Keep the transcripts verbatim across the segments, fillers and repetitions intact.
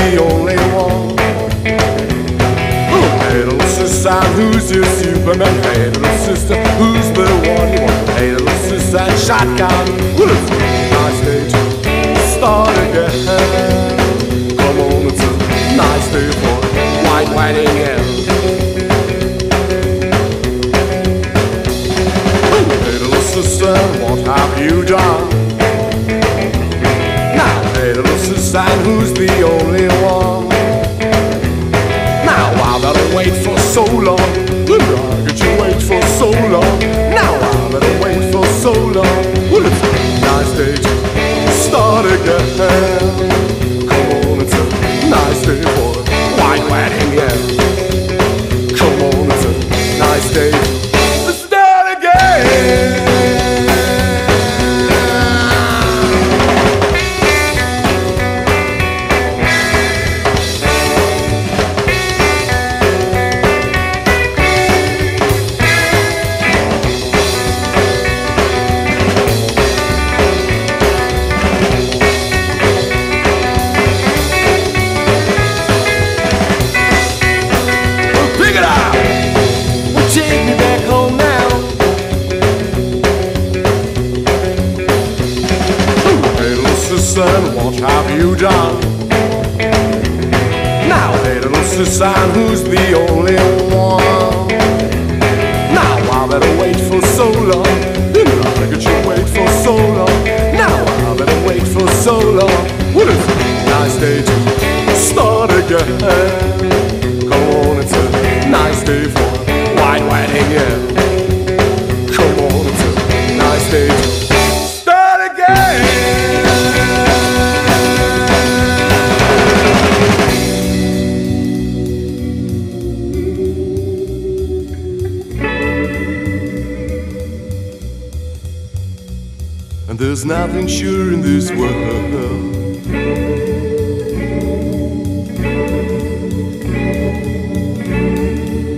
the only one? Hey little sister, who's your Superman? Hey little sister, who's the one you want? Hey little sister, shotgun. Well, it's a nice day to start again. Come on, it's a nice day for white wedding again. Hey little sister, what have you done? Now, hey little sister, who's the only one? Now I better wait for so long. Why could you wait for so long? Now I better wait for so long. Well, it's a nice day to start again. Come on, it's a nice day for a white wedding, yeah. Come on, it's a nice day to start again. What have you done? Now, hey little sister, who's the only one? Now I better wait for so long. How could you wait for so long? Now I better wait for so long. Well, it's a nice day to start again. Come on, it's a nice day for a white wedding, yeah. Come on, it's a nice day to start again. And there's nothing sure in this world.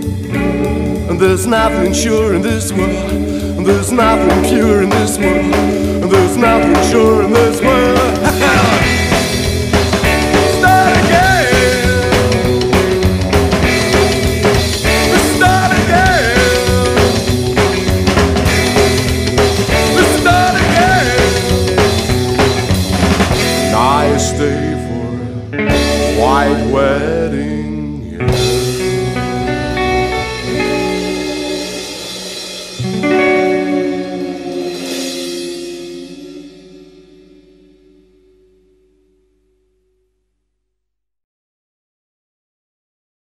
And there's nothing sure in this world. And there's nothing pure in this world.